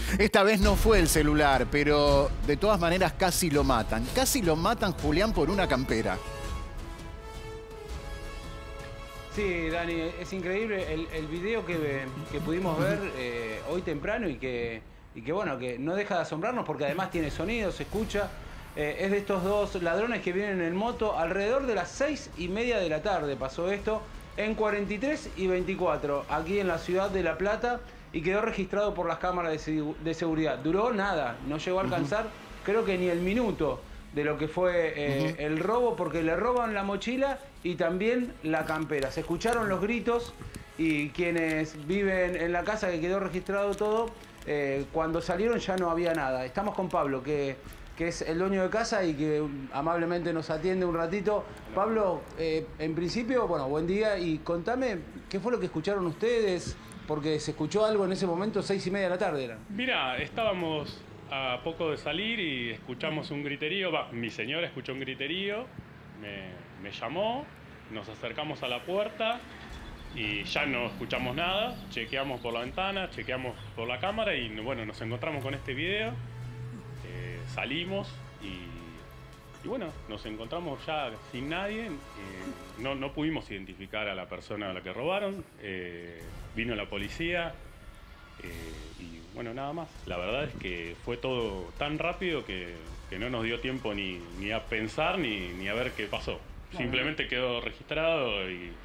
Esta vez no fue el celular, pero de todas maneras casi lo matan. Casi lo matan, Julián, por una campera. Sí, Dani, es increíble el video que pudimos ver hoy temprano y que bueno, que no deja de asombrarnos porque además tiene sonido, se escucha. Es de estos dos ladrones que vienen en moto. Alrededor de las 6:30 de la tarde pasó esto, en 43 y 24, aquí en la ciudad de La Plata, y quedó registrado por las cámaras de seguridad. Duró nada, no llegó a alcanzar, creo que ni el minuto de lo que fue el robo, porque le roban la mochila y también la campera. Se escucharon los gritos y quienes viven en la casa que quedó registrado todo, cuando salieron ya no había nada. Estamos con Pablo, que es el dueño de casa y que amablemente nos atiende un ratito. Pablo, en principio, bueno, buen día, y contame qué fue lo que escucharon ustedes, porque se escuchó algo en ese momento, 6:30 de la tarde eran. Mira, estábamos a poco de salir y escuchamos un griterío. Mi señora escuchó un griterío, me llamó, nos acercamos a la puerta y ya no escuchamos nada. Chequeamos por la ventana, chequeamos por la cámara y bueno, nos encontramos con este video. Salimos y bueno, nos encontramos ya sin nadie. No pudimos identificar a la persona a la que robaron. Vino la policía y bueno, nada más. La verdad es que fue todo tan rápido que no nos dio tiempo ni a pensar ni a ver qué pasó. Simplemente quedó registrado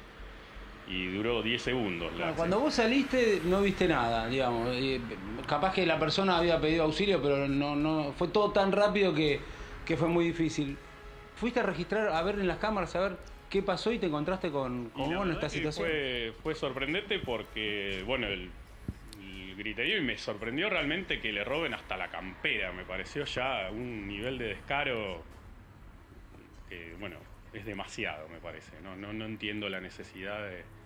y duró 10 segundos. Bueno, cuando vos saliste no viste nada, digamos. Capaz que la persona había pedido auxilio, pero no fue todo tan rápido que fue muy difícil. ¿Fuiste a registrar, a ver en las cámaras, a ver qué pasó y te encontraste con esta situación? Fue sorprendente porque, bueno, el griterío, y me sorprendió realmente que le roben hasta la campera. Me pareció ya un nivel de descaro que, bueno, es demasiado, me parece. No entiendo la necesidad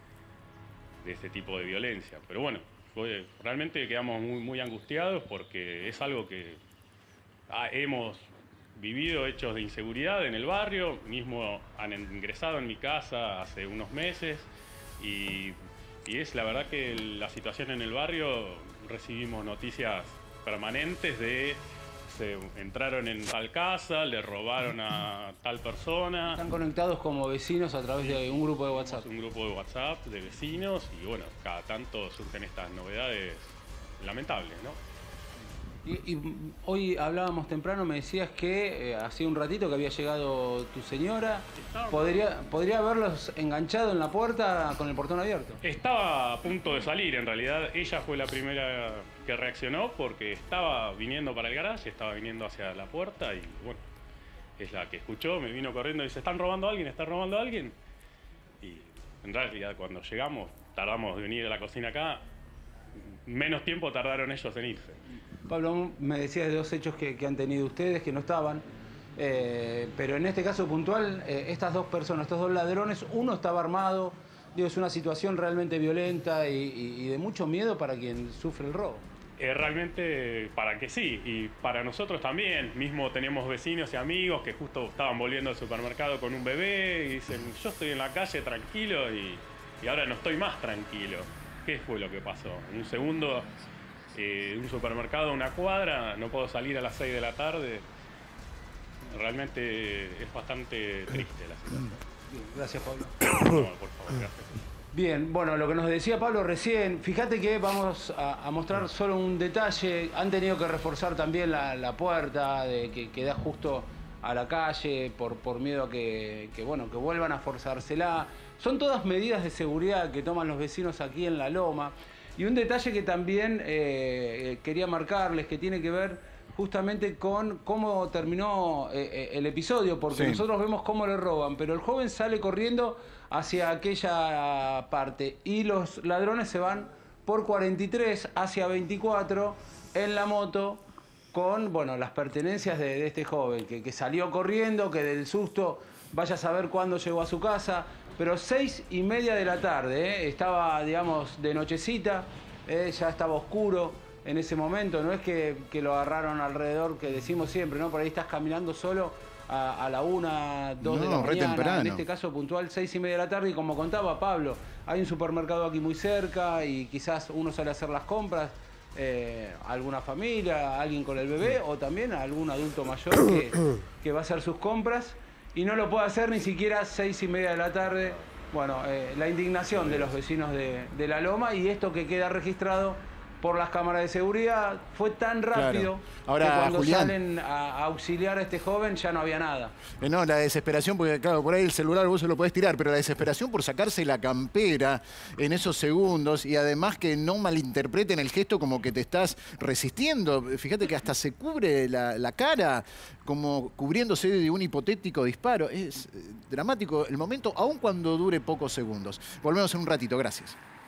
de este tipo de violencia. Pero bueno, realmente quedamos muy angustiados porque es algo que hemos vivido, hechos de inseguridad en el barrio. Mismo han ingresado en mi casa hace unos meses y es la verdad que la situación en el barrio, recibimos noticias permanentes de entraron en tal casa, le robaron a tal persona. Están conectados como vecinos a través de un grupo de WhatsApp. Un grupo de WhatsApp de vecinos y bueno, cada tanto surgen estas novedades lamentables, ¿no? Y hoy hablábamos temprano, me decías que hacía un ratito que había llegado tu señora. ¿Podría haberlos enganchado en la puerta con el portón abierto? Estaba a punto de salir, en realidad. Ella fue la primera que reaccionó porque estaba viniendo para el garaje, estaba viniendo hacia la puerta y bueno, es la que escuchó, me vino corriendo y dice, ¿están robando a alguien? ¿Están robando a alguien? Y en realidad cuando llegamos, tardamos de venir a la cocina acá, menos tiempo tardaron ellos en irse. Pablo, me decías de dos hechos que han tenido ustedes, que no estaban, pero en este caso puntual, estas dos personas, estos dos ladrones, uno estaba armado, digo, es una situación realmente violenta y de mucho miedo para quien sufre el robo. Realmente para que sí, y para nosotros también. Mismo tenemos vecinos y amigos que justo estaban volviendo al supermercado con un bebé y dicen, yo estoy en la calle tranquilo y ahora no estoy más tranquilo. ¿Qué fue lo que pasó? En un segundo, un supermercado a una cuadra, no puedo salir a las 6 de la tarde. Realmente es bastante triste la situación. Bien, gracias, Pablo. No, por favor, gracias. Bien, bueno, lo que nos decía Pablo recién, fíjate que vamos a mostrar solo un detalle. Han tenido que reforzar también la puerta que da justo a la calle por miedo a que vuelvan a forzársela. Son todas medidas de seguridad que toman los vecinos aquí en La Loma. Y un detalle que también quería marcarles, que tiene que ver justamente con cómo terminó el episodio, porque sí, nosotros vemos cómo le roban, pero el joven sale corriendo hacia aquella parte y los ladrones se van por 43 hacia 24 en la moto con, bueno, las pertenencias de este joven que salió corriendo, que del susto vaya a saber cuándo llegó a su casa, pero 6:30 de la tarde, estaba, digamos, de nochecita, ya estaba oscuro en ese momento, no es que lo agarraron alrededor, que decimos siempre, ¿no? Por ahí estás caminando solo a la 1, 2 de la mañana, temprano. En este caso puntual 6:30 de la tarde, y como contaba Pablo, hay un supermercado aquí muy cerca y quizás uno sale a hacer las compras, alguna familia, alguien con el bebé o también a algún adulto mayor que va a hacer sus compras y no lo puede hacer ni siquiera 6:30 de la tarde. Bueno, la indignación de los vecinos de La Loma y esto que queda registrado por las cámaras de seguridad fue tan rápido Ahora, que cuando Julián, salen a auxiliar a este joven ya no había nada. No, la desesperación, porque claro, por ahí el celular vos se lo podés tirar, pero la desesperación por sacarse la campera en esos segundos y además que no malinterpreten el gesto como que te estás resistiendo. Fíjate que hasta se cubre la cara como cubriéndose de un hipotético disparo. Es dramático el momento, aun cuando dure pocos segundos. Volvemos en un ratito, gracias.